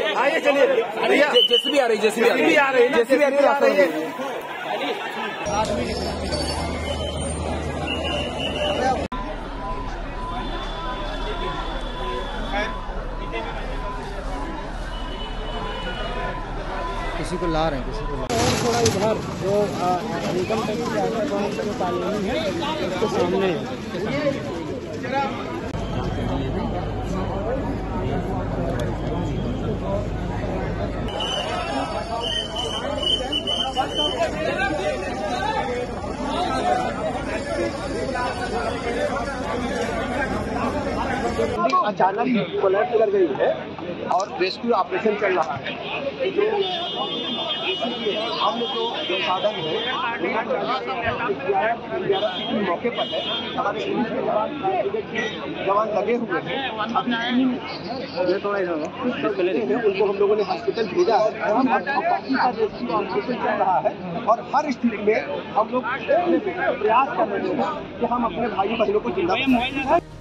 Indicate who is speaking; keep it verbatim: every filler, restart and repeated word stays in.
Speaker 1: आइए चलिए,
Speaker 2: जेसीबी आ रही है, जेसीबी आ रही है, जेसीबी आ रही है,
Speaker 1: आ रही है।
Speaker 3: किसी को ला रहे हैं, किसी को ला रहे हैं। थोड़ा इधर जो इनकम टैक्स के आगे जो कॉलोनी है उसके सामने
Speaker 1: अचानक पलट कर गई है और रेस्क्यू ऑपरेशन चल रहा है। जो हम जो संसाधन है मौके पर है, हमारे जवान लगे हुए हैं, उनको हम लोगों ने हॉस्पिटल भेजा है और बाकी का रेस्क्यू ऑपरेशन चल रहा है। और हर स्थिति में हम लोग प्रयास कर रहे हैं कि हम अपने भाई बहनों को जिंदा